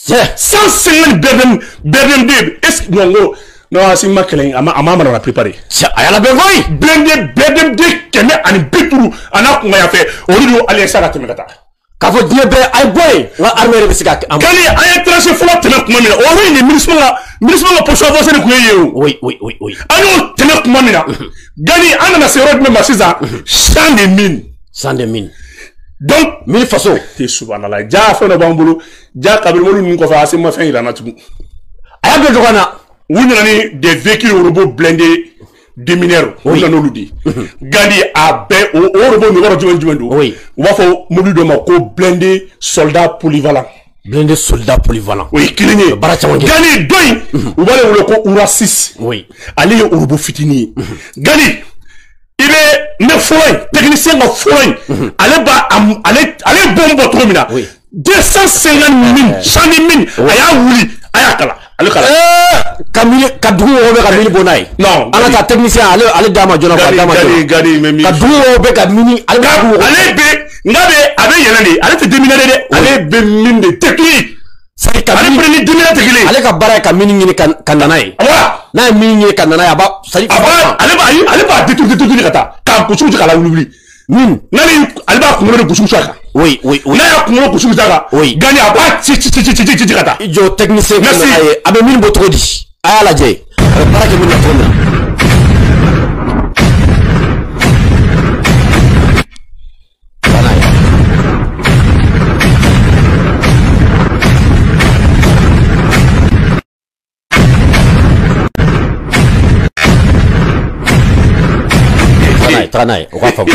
150 BRDM est-ce que non c'est ma clé à ma maman a préparé aya la bengoy blende BRDM keme ani bituru ana ko ya fait olu aller ça la temekata ka fo diebe ay boy la armée be sika kali ay tracer fo temek kuma mina o wi ni ministre la position avancée de kuyeyo oui ano temek kuma mina gani ana na sero de masiza 100 000 donc mille façons te subhanallah ja fa no bambulu ja kabir mo ni ko fa asima fin ila na tubu aya be jogana wuna ni des véhicules robots blindés de mineurs wuna no ludi gandi a be o robot ni waro jumendu oui wa fo mobile do ma ko blindé soldat polyvalent oui kilinye gani doy ou va le ko ura 6 oui ali o robot fitini gani il est ne foin technicien de foin allez bombe trop mina 250 000 100 000 aya wuli aya kala ale kala kamili kadou obe kamili bonai non ala ta technicien ale dama jona ko dama gadi memi kadou obe kamini ale be ngabe abe yelani ale te déminé de ale be minde technique c'est kamili ale preni déminé technique ale ka bara kamini ngini kandanai voilà na mingi kandanai aba sali aba ale ba détourner kata ka kuchu kala wuli nani ale ba kumuro kuchu saka oui na ya kumuro kuchu saka gani aba ci kata jo technicien kandanai abe min botrodi aya la je bara ke min tona Tranai, o Rafa.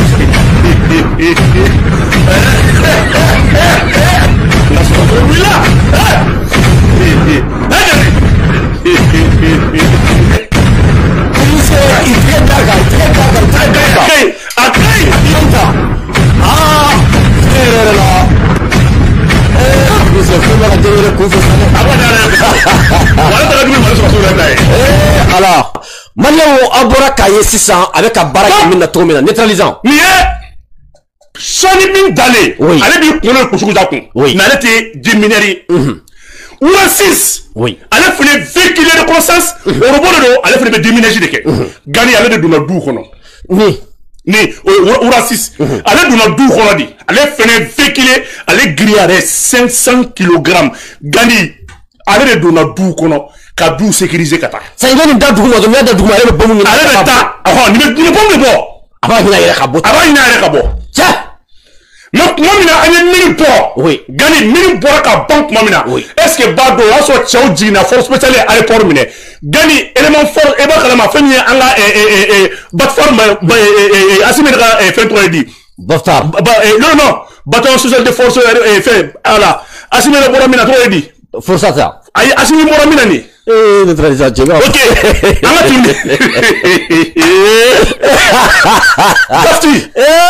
Alors, Malia abora kaye 600 avec un barak mina tomina neutralisant. Mais Sony bin d'aller. Allez bien pour le coucher d'accord. Mais elle était diminuée. Ou la 6. Oui. Elle a fait véhiculer de croissance. Au robot de elle a fait déménager de quai. Gagner elle de donner dou kono. Ni ou la 6. Elle a donné dou kono di. Elle a fait véhiculer, elle a grillé 500 kg. Gagner elle de donner dou kono. Kadou sécurisé kata. Ça y est, dans le monde, dans le monde, le bon. Allez, ta. Ah, ni le bon le bon. Aba ina yere kabo. Aba ina yere kabo. Tiens. Non, mamina ane 1000 po. Oui. Gani 1000 po ka banque mamina. Oui. Est-ce que bado aso chao jina force spéciale à l'aéroport mine. Gani élément fort e ba kala ma fami anga plateforme asime ka fait 3D. Basta. Non. Bâton social de force fait ala. Asime le bora mina 3D. Force ça. Ay asime bora mina ni. Neutralisation. Ok. Basti.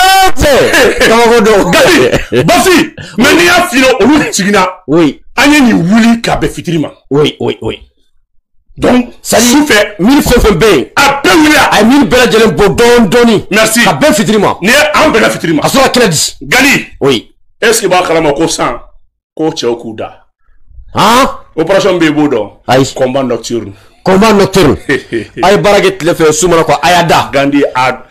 Basti. Mais ni a filo olu tigina. Oui. Anye ni wuli ka be fitrima. Oui. Donc, ça nous fait 1000 fois bé. Après oui là. Ay 1000 bela jelen bodon doni. Merci. Ka be fitrima. Ne an bela fitrima. Asura crédit. Gali. Oui. Est-ce que ba kala ma ko 100 ko che okuda. Hein? Opération Bebodo. Combat nocturne. Aïe baraget le fait soumana quoi. Ayada. Gandhi à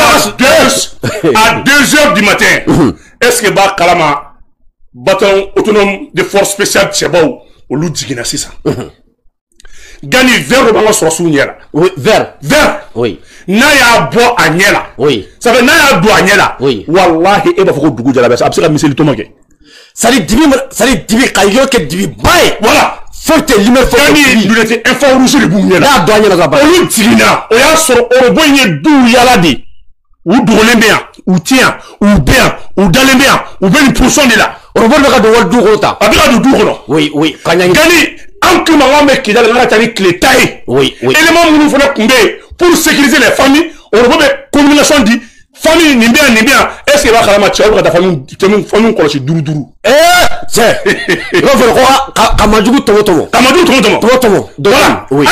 2h du matin. Est-ce que ba kalama bâton autonome de force spéciale Tchebao au Ludjigina 600. Gandhi vers le ballon sur Souniela. Oui, vers. Oui. Naya bo Agnela. Oui. Ça veut Naya bo Agnela. Oui. Wallahi eba foko dugu jala besa. Absika miseli tomake. Sali dibi kayo ke dibi bay. Voilà. Faut te limer faut te lunette info rouge le boum là douane la ba olu tigina o ya so o boye dou yala di ou dolembeya ou tien ou bien ou dalembeya ou ben pourcent de là o robot ka do wal dou rota abika do dou kono oui kanyang gani anki mangame kidal ngara tani clé taille oui élément munu fona kumbe pour sécuriser les familles o robot combinaison di famille ni bien est-ce que va kalama tchao ka ta famille ko ci duru c'est il va faire quoi kamajugu tomo voilà oui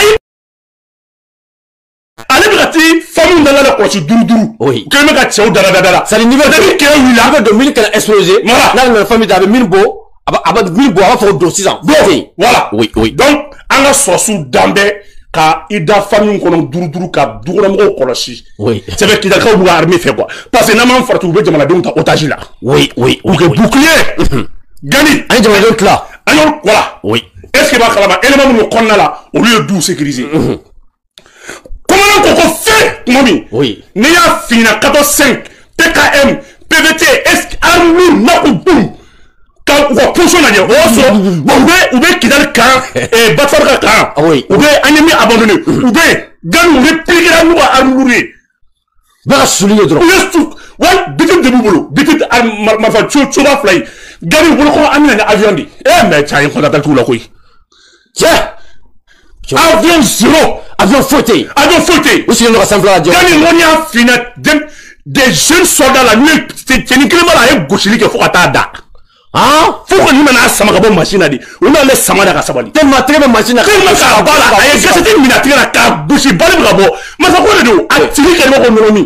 allez brati famille dans la ko ci duru oui que me ka tchao dara ça le niveau de que oui là de 1000 qu'elle explosé voilà la famille d'avait 1000 bo mi bo aba fo do 6 ans voilà oui donc an ka sɔrɔsiw danbɛ ka ida famille kɔnɔ duruduru ka dukɔnɔmɔgɔw kɔlɔsi oui c'est vrai kidalikaw b'u ka armée fɛ quoi parce que n'an m'an farati u bɛ jamanadenw ta otage la oui u kɛ bouclier Gani an jamanadenw tila an y'o voilà oui est-ce que b'a kalama élément minnu kɔnɔna la olu ye duw sécuriser commandant ko ko fɛn tuma min oui n'i y'a finna 14-5 PKM PVT est-ce que arme na ko boum ka u ka position lajɛ o y'a sɔrɔ u bɛ Kidali kan Batfara ka kan u bɛ an ye min abandonné u bɛ Gani u bɛ piquera n'u ka arme ye bɛɛ ka suli ye dɔrɔn u ye su wa bitib de b'u bolo bitib marifa coba fila ye Gani bolo ko an bɛna ni avion de mais cɛ ye kɔntatali t'u la koyi cɛ avion zéro avion foyi tɛ yen avion foyi tɛ yen u sigilen don ka sanfɛla lajɛ Gani ŋɔni y'a finna des jeunes soldats la n'u ye cɛnin kelen b'a la a ye gosili kɛ fo ka taa da fo ka nin nana sama ka bɔ machine na de u n'ale sama da ka sabali tellement tɛgɛ bɛ machine na tellement k'a b'a la a ye gasɛti minɛ a tigɛ la k'a gosi bali bɛ ka bɔ masako de don a tigi kɛlɛ ko nɔnɔ min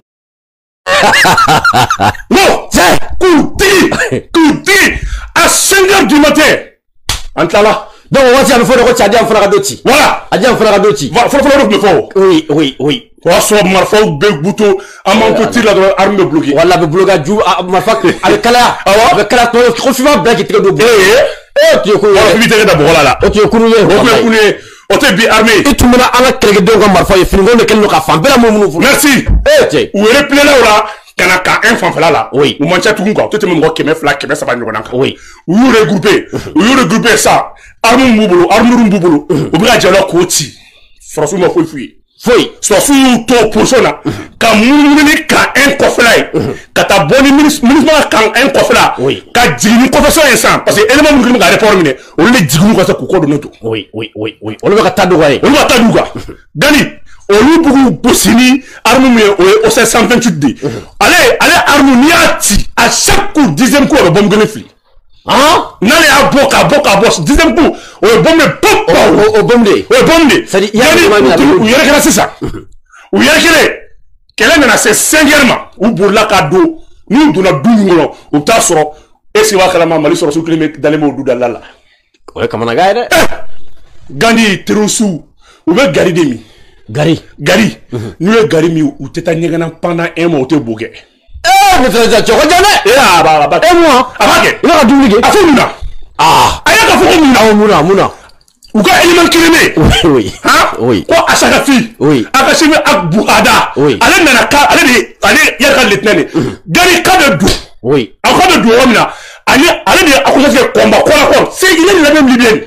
non cɛ k'u tigi à 5h du matin an tilala donc waati a bɛ fɔ de ko cɛden fana ka dɔ ci voilà cɛden fana ka dɔ ci fɔlɔfɔlɔ de tun bɛ fɔ oui o y'a sɔrɔ marifaw bɛ buto an m'an to tir la dɔrɔn arme bɛ bloqué wala a bɛ bloqué a ju marifa a bɛ kalaya a bɛ kalaya ko f'i b'a bila k'i tɛgɛ don bolo tu ye kunu ye f'i b'i tɛgɛ da bɔgɔ la o tun ye kunu ye o tɛ bi armée i tun bɛna an ka kɛlɛkɛdenw ka marifa ye finiko de kɛlen don ka fan bɛɛ la munumunu furu merci cɛ u replié la o la ka na ka un fanfɛla la oui u man ca tugun quoi u tɛ tɛmɛ mɔgɔ 200 300 ɲɔgɔnna kan oui u y'u regroupé sa arme b'u bolo armure b'u bolo u bɛ ka jɛ la k'o ci sɔrɔsiw ma foyi f'u ye foyi sɔrɔsiw y'u to position na ka munumunu ni ka un kɔfɛla ye ka taa bɔ ni MINUSMA ka un kɔfɛla ka jigin ni kɔfɛsɔn ye san parce que élément minnu ka rapport minɛ olu de jigin ka se k'u kɔ don ne to oui olu bɛ ka taa dɔgɔ ye olu ka taa d'u kan Gani olu b'u gosi ni arme min ye o ye OC 128 de ale arme n'i y'a ci à chaque coup 10e coup a bɛ bombe kelen fili n'ale y'a bɔ k'a bɔ 10e coup o ye bombe pop o bombe de Gani u yɛrɛkɛra sisan u yɛrɛkɛlen kɛlɛ nana se 5h ma u bolila ka don n'u donna du min kɔnɔ u bɛ taa sɔrɔ est-ce que b'a kalama Mali sɔrɔsiw kelen bɛ dalen bɛ o du dala la o ye kamanagan ye dɛ Gani terrorisiw u bɛ gari de min gari n'u ye gari min u tɛ taa ɲɛgɛn na pendant 1 mois u tɛ bo kɛ neutralisation ko jan dɛ a b'a kɛ a b'a kɛ i bɛ ka dumuni kɛ a fɔ mun na a y'a ka fɔ ko mun na u ka élément kelen bɛ yen ko Asakafi Akasimi Buhada ale nana ka ale yɛrɛ ka lieutenant de Gani ka bɛ don a ka bɛ don yɔrɔ min na ale de ye accusé kɛ combat corps à corps c'est il est la même libyenne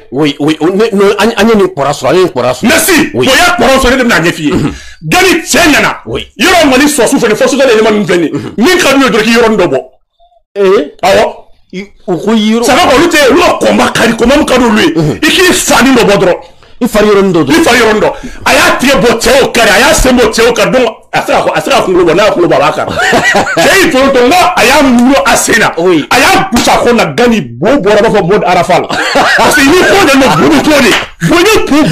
an ye nin kɔrɔ sɔrɔ merci o y'a kɔrɔ sɔrɔ ne de bɛna ɲɛf'i ye Gani cɛ nana yɔrɔ Mali sɔrɔsiw fɛnɛ force de élément ninnu filɛ nin ye min ka d'u ye dɔrɔn k'i yɔrɔnin dɔ bɔ awɔ u ko yɔrɔ ça va olu ka combat min ka d'olu ye i k'i fani dɔ bɔ dɔrɔn i fari yɔrɔnin dɔ a y'a tigɛ bɔ cɛw kari a y'a sen bɔ cɛw kan donc a se ka kunkolo bɔ n'a y'a kunkolo bɔ a b'a kari cɛ y'i tolo to n ko a y'a mulu a sen na a y'a gosi a kɔ la Gani bo bɔra b'a fɔ Mode Arafa la parce que n'i ko de ma bo bɛ cogo de bo ni kun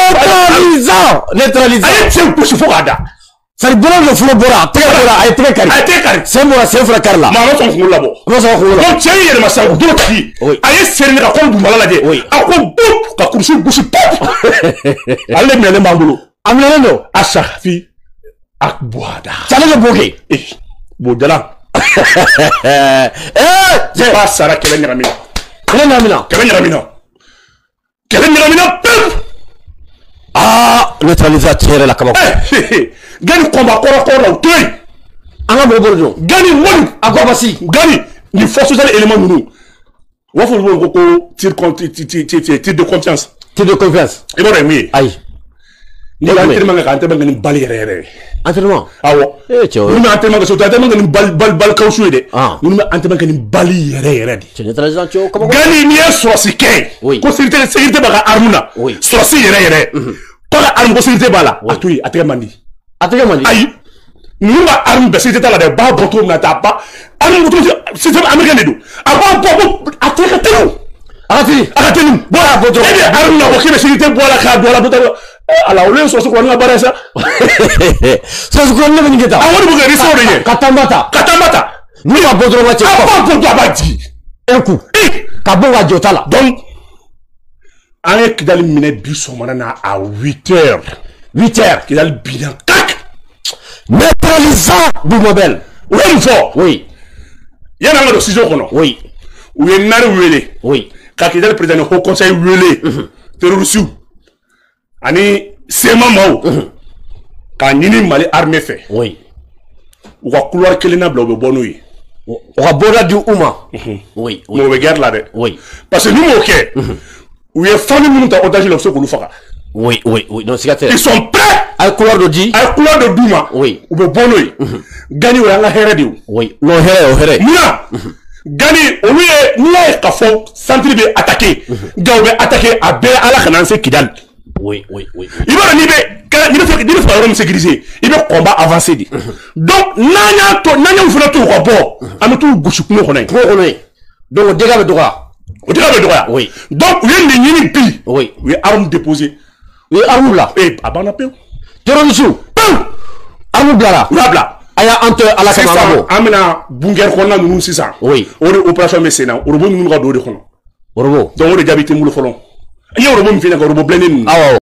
bɔ neutralisant a ye cɛ gosi fo k'a da sari bolo de furu bɔra tɛgɛ bɔra a ye tɛgɛ kari sen bɔra sen fila kari la maa ma sɔn kunkolo labɔ donc cɛ y'i yɛlɛma sisan dɔrɔn tigi a ye seri ka kɔn dugumala lajɛ a ko bop ka kurusi gosi pop ale de minɛlen b'an bolo a minɛlen don Asakafi Buhada cale de b'o kɛ Bojala cɛ b'a sara kɛlɛ ɲagamina pewu neutralisation tiɲɛ yɛrɛ la kabako Gani combat kɔrɔ la u to yen an ka mɔgɔ bolo don Gani wali a ko basi Gani ni force sociale élément ninnu u b'a fɔ olu ko tir de confiance i b'a dɔn mun ye ayi ni entraînement kɛ ka entraînement kɛ ni bali yɛrɛ entraînement awɔ cɛ minnu bɛ entraînement kɛ surtout entraînement kɛ ni bali kawusu ye dɛ minnu bɛ entraînement kɛ ni bali yɛrɛ de cɛ neutralisation cɛ kabako Gani n'i ye sɔrɔsi kɛ ko sécurité b'a ka arme na sɔrɔsi yɛrɛ ko ka arme ko sécurité b'a la a to yen a tɛgɛ man di ayi ninnu ka arme bɛɛ sécurité t'a la dɛ b'a bɔ cogo min na t'a ba arme système américain de don a b'a bɔ a tɛgɛ ka teli a ka teli bon e bɛ arme na ko k'i bɛ sécurité bɔ a la k'a don a la ala olu ye sɔrɔsi kɔni ka baara ye sa sɔrɔsi kɔni ne bɛ nin kɛ tan a wari bɛ kɛ ni sɔrɔ de ye ka tanba ta n'u ma bɔ dɔrɔn ka cɛ a b'a bɔ a b'a jigin Un coup. Kabonga Diotala. Donc, on est Kidal Mine Bissomana à 8h. 8h. Kidal Bilan. Tac! Neutralisant Boumobel. Oui, il faut. Oui. Il y a un décision qu'on a. Oui. Où il y a un oui. Quand Kidal président au conseil wélé. Terroriste. Ani Sema Mao. Quand Nini Mali armée fait. Oui. Ou va couloir Kelena Blobe Bonouille. On va boire du Ouma. Oui. On va guerre là. Oui. Parce que nous, ok. Où il y a famille qui ont otage l'obstacle pour nous faire. Oui. Non, ils sont prêts à couloir de Di. À couloir de Douma. Oui. Ou de Bonouille. Gagner ou la Hérédou. Oui. Non, Héré. Mia. Gagner, au lieu de la fond, centre de attaquer. Gaoube attaquer à Bé à la Khananse Kidal. Oui. Il va il sécuriser. Il va combat avancer. Donc, Nanya ou Funato ou Rabo, à nous tout Gouchoukou, on est. Donc, dégâts de droit. Oui. Donc, il y a une ligne pi. Oui. Oui, arme déposée. Oui, arme là. Eh, Abanapé. Terrorisme. Arme là. Là. Aya entre à la caméra. Amena Bunger Kona nous 600. Oui. On est opération mécénat. On est nous de Kono. Donc, on est d'habiter Moulofon. Il y a un robot qui vient à Robo Blenin.